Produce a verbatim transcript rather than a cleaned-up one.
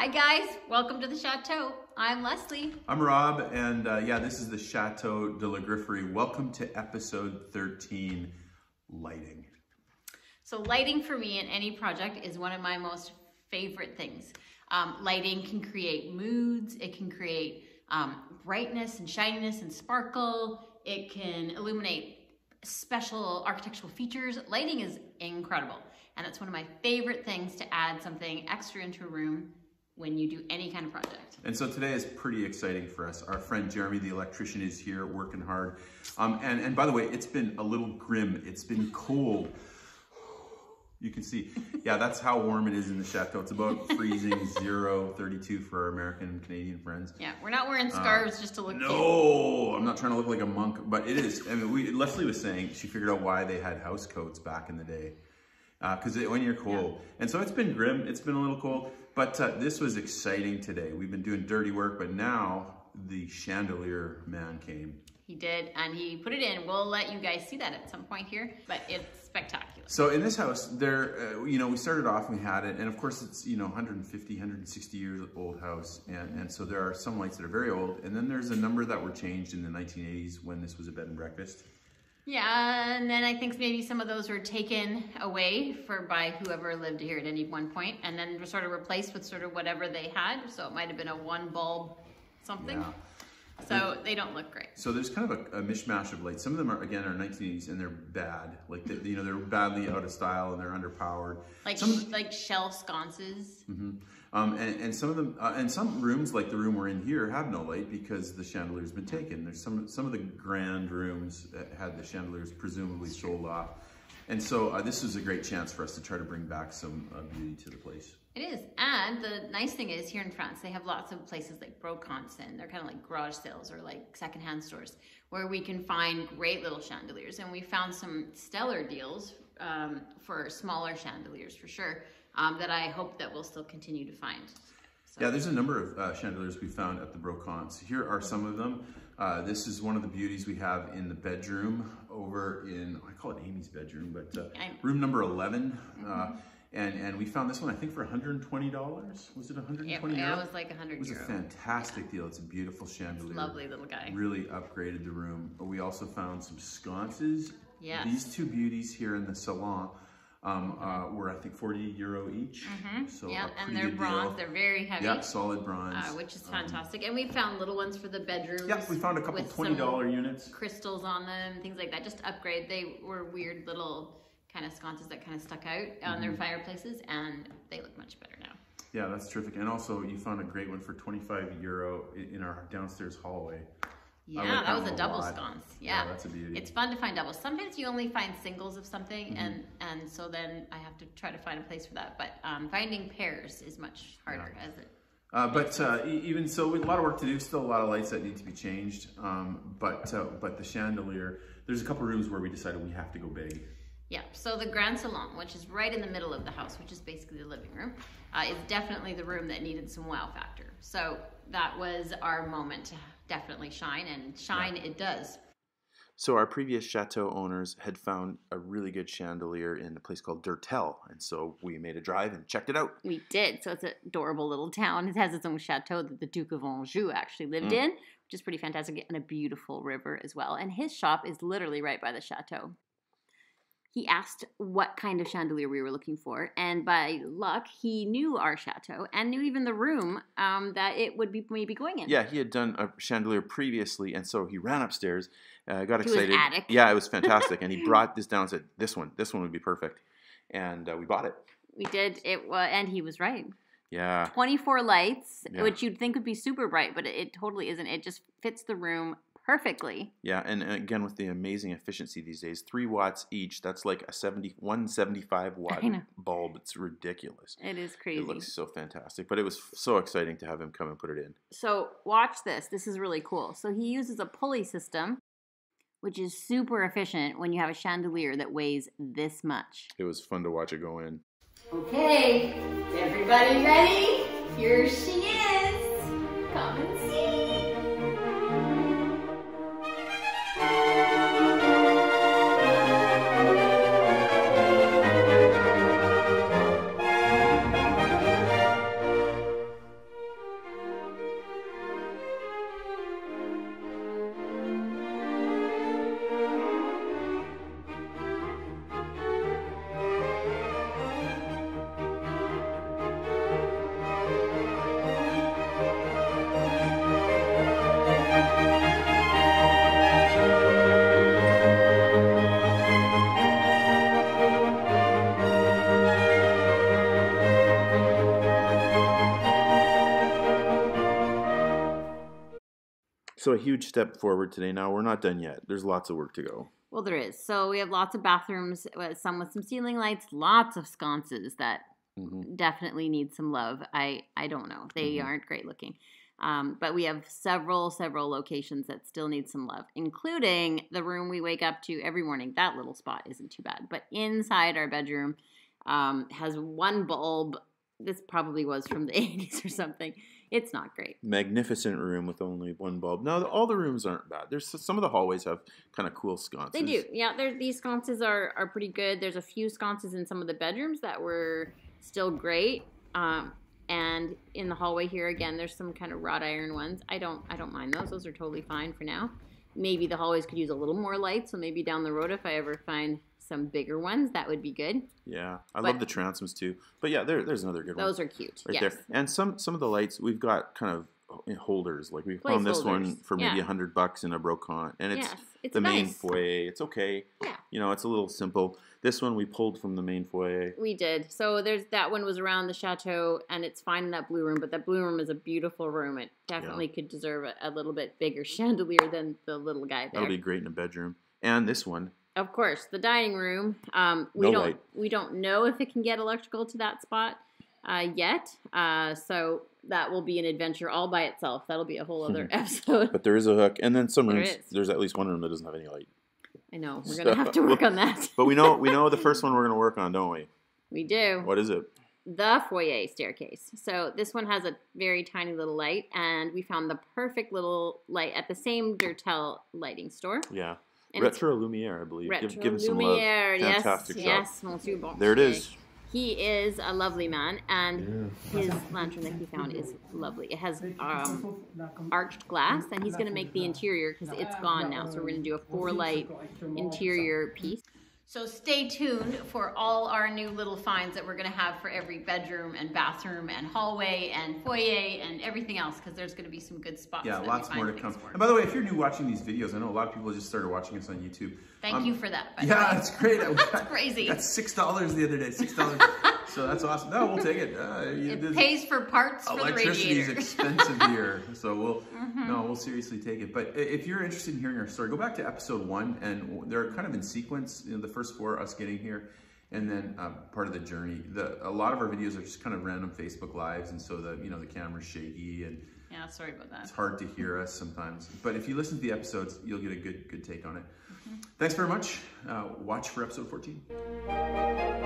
Hi guys, welcome to the Chateau. I'm Leslie. I'm Rob, and uh, yeah, this is the Chateau de la Grifferaie. Welcome to episode thirteen, lighting. So lighting for me in any project is one of my most favorite things. Um, lighting can create moods, it can create um, brightness and shininess and sparkle, it can illuminate special architectural features. Lighting is incredible, and it's one of my favorite things to add something extra into a room when you do any kind of project. And so today is pretty exciting for us. Our friend Jeremy, the electrician, is here working hard. Um, and, and by the way, it's been a little grim. It's been cold. You can see, yeah, that's how warm it is in the Chateau. It's about freezing zero, thirty-two for our American and Canadian friends. Yeah, we're not wearing scarves uh, just to look No, cute. I'm not trying to look like a monk, but it is. I mean, we, Leslie was saying she figured out why they had house coats back in the day. Because uh, when you're cold. Yeah. And so it's been grim, it's been a little cold, but uh, this was exciting today. We've been doing dirty work, but now the chandelier man came. He did, and he put it in. We'll let you guys see that at some point here, but it's spectacular. So in this house, there, uh, you know, we started off, we had it, and of course it's, you know, one hundred fifty, one hundred sixty years old house, and, and so there are some lights that are very old, and then there's a number that were changed in the nineteen eighties when this was a bed and breakfast. Yeah, and then I think maybe some of those were taken away for by whoever lived here at any one point, and then were sort of replaced with sort of whatever they had. So it might have been a one bulb something. Yeah. So they don't look great. So there's kind of a, a mishmash of lights. Some of them are, again, are nineteen eighties and they're bad. Like, they, you know, they're badly out of style and they're underpowered. Like some sh like shell sconces. Mm-hmm. Um, and, and some of them, uh, and some rooms, like the room we're in here, have no light because the chandelier's been taken. There's some, some of the grand rooms that had the chandeliers presumably sold off. And so uh, this is a great chance for us to try to bring back some uh, beauty to the place. It is, and the nice thing is here in France, they have lots of places like brocantes, and they're kind of like garage sales or like secondhand stores where we can find great little chandeliers. And we found some stellar deals um, for smaller chandeliers for sure. Um, that I hope that we'll still continue to find. So. Yeah, there's a number of uh, chandeliers we found at the brocantes. Here are some of them. Uh, this is one of the beauties we have in the bedroom over in, I call it Amy's bedroom, but uh, room number eleven. Mm-hmm. uh, and, and we found this one, I think, for one hundred twenty dollars. Was it one hundred twenty yeah, euro? Yeah, it was like one hundred It was euro. a fantastic yeah. deal. It's a beautiful chandelier. Lovely little guy. Really upgraded the room. We also found some sconces. Yes. These two beauties here in the salon Um, uh, were I think forty euro each. Mm-hmm. So yeah, and they're bronze. Deal. They're very heavy. Yeah, solid bronze, uh, which is fantastic. Um, and we found little ones for the bedrooms. Yeah, we found a couple twenty dollar units. Crystals on them, things like that. Just to upgrade. They were weird little kind of sconces that kind of stuck out on mm-hmm. their fireplaces, and they look much better now. Yeah, that's terrific. And also, you found a great one for twenty-five euro in our downstairs hallway. Yeah, like that was a double lot. sconce. Yeah. yeah, that's a beauty. It's fun to find doubles. Sometimes you only find singles of something, mm-hmm. and and so then I have to try to find a place for that. But um, finding pairs is much harder, yeah. as it. Uh, but uh, even so, we have a lot of work to do. Still a lot of lights that need to be changed. Um, but uh, but the chandelier, there's a couple rooms where we decided we have to go big. Yeah. So the grand salon, which is right in the middle of the house, which is basically the living room, uh, is definitely the room that needed some wow factor. So that was our moment to definitely shine, and shine yeah. it does. So our previous chateau owners had found a really good chandelier in a place called Durtel, and so we made a drive and checked it out. We did. So it's an adorable little town. It has its own chateau that the Duke of Anjou actually lived mm. in, which is pretty fantastic, and a beautiful river as well. And his shop is literally right by the chateau. He asked what kind of chandelier we were looking for, and by luck, he knew our chateau and knew even the room um, that it would be maybe going in. Yeah, he had done a chandelier previously, and so he ran upstairs, uh, got excited. To his attic. Yeah, it was fantastic, and he brought this down and said, "This one, this one would be perfect," and uh, we bought it. We did it, uh, and he was right. Yeah. twenty-four lights, yeah. which you'd think would be super bright, but it, it totally isn't. It just fits the room perfectly. Yeah, and, and again with the amazing efficiency these days, three watts each. That's like a seventy, one seventy-five watt bulb. It's ridiculous. It is crazy. It looks so fantastic, but it was so exciting to have him come and put it in. So watch this. This is really cool. So he uses a pulley system, which is super efficient when you have a chandelier that weighs this much. It was fun to watch it go in. Okay, is everybody ready? Here she is. Come and see. So a huge step forward today. Now we're not done yet. There's lots of work to go. Well, there is. So we have lots of bathrooms, some with some ceiling lights, lots of sconces that mm-hmm. definitely need some love. I, I don't know. They mm-hmm. aren't great looking. Um, but we have several, several locations that still need some love, including the room we wake up to every morning. That little spot isn't too bad. But inside our bedroom um, has one bulb. This probably was from the eighties or something. It's not great. Magnificent room with only one bulb. No, all the rooms aren't bad. There's some of the hallways have kind of cool sconces. They do. Yeah, these sconces are, are pretty good. There's a few sconces in some of the bedrooms that were still great. Um, and in the hallway here, again, there's some kind of wrought iron ones. I don't I don't mind those. Those are totally fine for now. Maybe the hallways could use a little more light. So maybe down the road, if I ever find some bigger ones, that would be good. Yeah, I but, love the transoms too. But yeah, there, there's another good those one. Those are cute. Right yes. there. And some some of the lights, we've got kind of holders. Like we found this one for maybe a yeah. hundred bucks in a brocante, and it's, yes, it's the nice. main foyer. It's okay. Yeah. You know, it's a little simple. This one we pulled from the main foyer. We did. So there's that one was around the chateau, and it's fine in that blue room. But that blue room is a beautiful room. It definitely yeah. could deserve a, a little bit bigger chandelier than the little guy there. That'll be great in a bedroom. And this one. Of course, the dining room. Um, we no don't light. we don't know if it can get electrical to that spot uh, yet. Uh, so that will be an adventure all by itself. That'll be a whole other episode. But there is a hook, and then some there rooms. Is. There's at least one room that doesn't have any light. I know we're so, gonna have to work on that. But we know we know the first one we're gonna work on, don't we? We do. What is it? The foyer staircase. So this one has a very tiny little light, and we found the perfect little light at the same Durtel lighting store. Yeah. And Retro Lumiere, I believe. Retro give, give him some Lumiere, love. Fantastic yes, job. yes, Monsieur Bontier. There it is. He is a lovely man, and his lantern that he found is lovely. It has um, arched glass, and he's going to make the interior because it's gone now. So we're going to do a four-light interior piece. So stay tuned for all our new little finds that we're going to have for every bedroom and bathroom and hallway and foyer and everything else, because there's going to be some good spots. Yeah, that lots we more find to come. for. And by the way, if you're new watching these videos, I know a lot of people just started watching us on YouTube. Thank um, you for that. By yeah, it's great. That's crazy. That's six dollars the other day. Six dollars. So that's awesome. No, we'll take it. Uh, it pays for parts for the radiator. Electricity is expensive here, so we'll mm-hmm. no, we'll seriously take it. But if you're interested in hearing our story, go back to episode one, and they're kind of in sequence. You know, the first four, us getting here, and then uh, part of the journey. The a lot of our videos are just kind of random Facebook lives, and so the you know the camera's shaky and yeah, sorry about that. It's hard to hear us sometimes. But if you listen to the episodes, you'll get a good good take on it. Mm-hmm. Thanks very much. Uh, watch for episode fourteen.